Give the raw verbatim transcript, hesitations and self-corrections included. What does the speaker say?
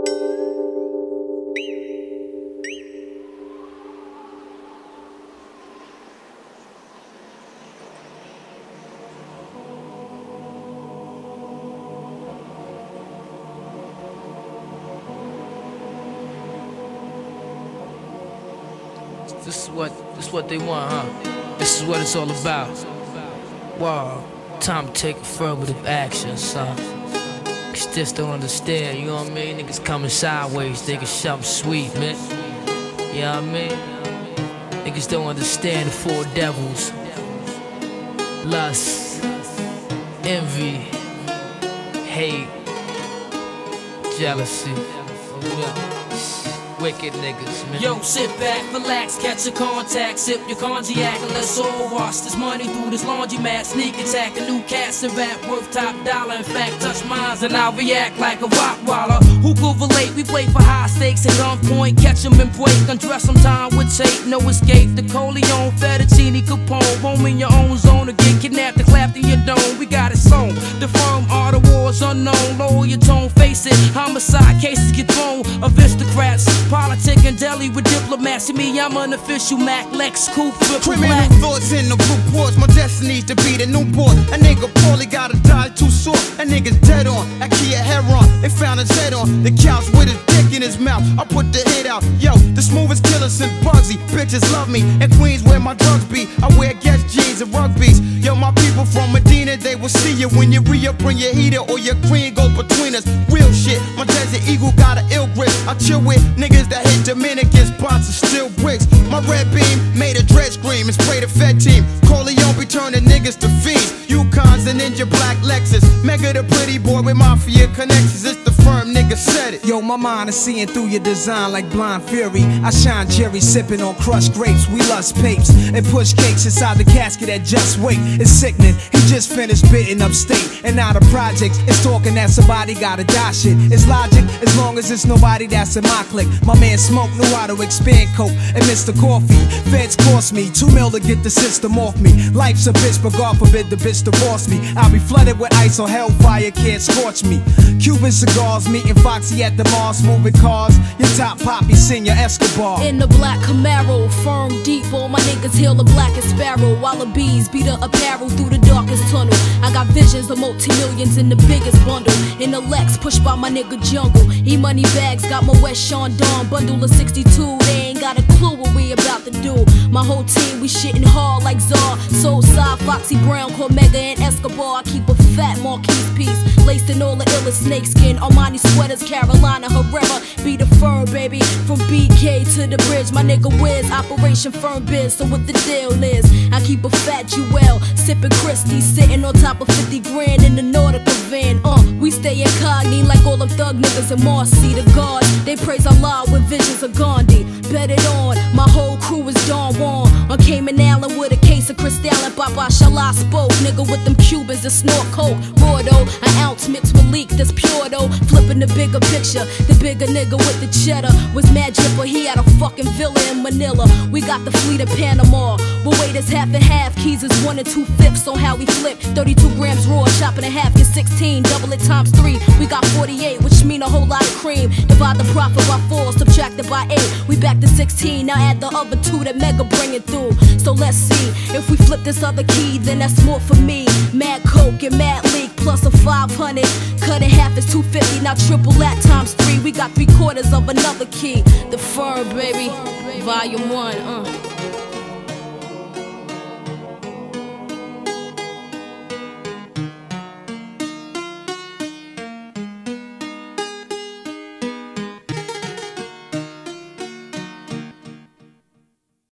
This is what, this is what they want, huh? This is what it's all about. Wow, time to take affirmative action, son. Cause just don't understand, you know what I mean? Niggas coming sideways, thinking something sweet, man. You know what I mean? Niggas don't understand the four devils. Lust, envy, hate, jealousy. Yeah. Wicked niggas, man. Yo, sit back, relax, catch a contact, sip your cognac, and let's all wash this money through this laundromat. Sneak attack, a new cast and rap worth top dollar. In fact, touch mines and I'll react like a Rottweiler. Who could relate? We play for high stakes at gunpoint, catch them and break. Undress some time with tape, no escape. The Corleone, fettuccine, Capone. Home in your own zone, or get kidnapped and clapped in your dome. We got it sewn. The firm are the wars unknown. Lower your tone, face it. Homicide cases get thrown. Aristocrats. Politic and deli with diplomats. To me, I'm an official Mac, Lex, Coupe, Criminal black. thoughts in the reports. My destiny's to be the newborn. A nigga poorly gotta die too short. A nigga's dead on. I key a heron. They found his head on the couch with his dick in his mouth. I put the hit out. Yo, the smoothest killer since Bugsy. Bitches love me. In Queens where my drugs be. I wear Guess jeans and rugbies. Yo, my people from Medina, they will see you when you re-up, bring your heater or your cream goes between us. Real shit. My Desert Eagle got an ill grip. I chill with niggas that hit Dominican spots and still bricks. My red beam made a dread scream and spray the Fed team. Corleone be turning niggas to fiends. Yukons and Ninja Black Lexus. Mega the pretty boy with mafia connections. It's the firm nigga said it. Yo, my mind is seeing through your design like blind fury. I shine Jerry sipping on crushed grapes. We lust papes and push cakes inside the casket that just wait. It's sickening. He just finished bidding upstate and now the projects is talking that somebody gotta die shit. It's logic as long as it's nobody that's in my clique. My man Smoke knew how to expand coke and Mister Coffee. Feds cost me two mil to get the system off me. Life's a bitch, but God forbid the bitch divorce me. I'll be flooded with ice or hellfire can't scorch me. Cuban cigars, meeting Foxy at the Mars, moving cars. Your top poppy, Senior Escobar. In the black Camaro, firm deep, all my niggas hail the blackest sparrow. While the bees beat the apparel through the darkest tunnel. I got visions of multi-millions in the biggest bundle. In the Lex, pushed by my nigga Jungle. E-money bags, got my West Sean Dawn bundle of sixty-two. They ain't got a clue what we about to do. My whole team, we shitting hard like Czar. Soul side, Foxy Brown, Cormega and Escobar. I keep a fat Marquise piece, laced in all the illest snakeskin. Armani sweaters, Carolina Herrera. Be the firm, baby, from B K to the bridge. My nigga Wiz, Operation Firm Biz. So what the deal is, I keep a fat Jewel, sipping Christie, sitting on top of fifty grand in the Nautica van. Uh, we stay incognito like all them thug niggas in Marcy. The God, they praise Allah with visions of Gandhi. Bet it on, my whole crew is Don Juan. On Cayman Island with a case of Cristal and Baba Shala spoke. Nigga with them Cubans that snort coke. Raw though, an ounce mixed with leak that's pure though. Flipping the bigger picture, the bigger nigga with the cheddar was mad dripper. He had a fucking villa in Manila. We got the fleet of Panama. But weight is half and half, keys is one and two fifths on how we flip. thirty-two grams raw, chopping in half, get sixteen. Double it times three, we got forty-eight, which mean a whole lot of cream. Divide the profit by four, subtracted by eight. We back to sixteen, now add the other two that Mega bringing through. So let's see, if we flip this other key, then that's more for me. Mad Coke and Mad Leak, plus a five hundred. Cut in half is two fifty, now triple that times three. We got three quarters of another key. The firm, baby, volume one, uh.